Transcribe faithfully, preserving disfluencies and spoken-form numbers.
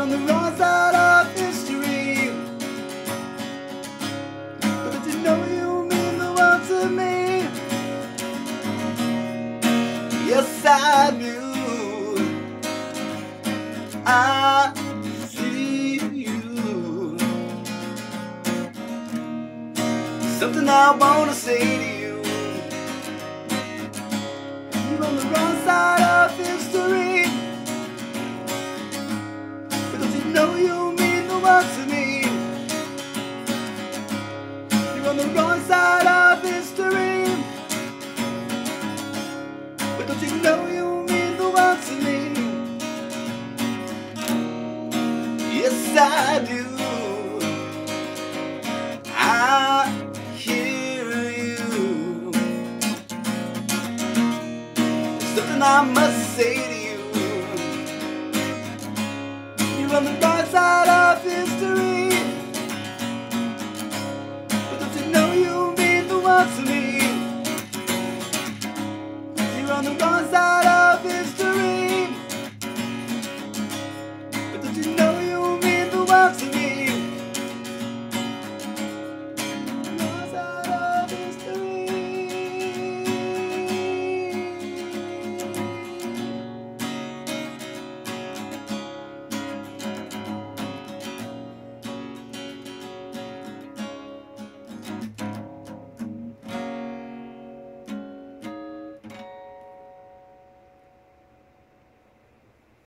on the wrong side of history, but did you know you mean the world to me? Yes, I do. I see you. Something I wanna say to you. You're on the wrong side of history, but don't you know you mean the world to me? You're on the wrong side of history, but don't you know you mean the world to me? Yes, I do. I hear you. There's something I must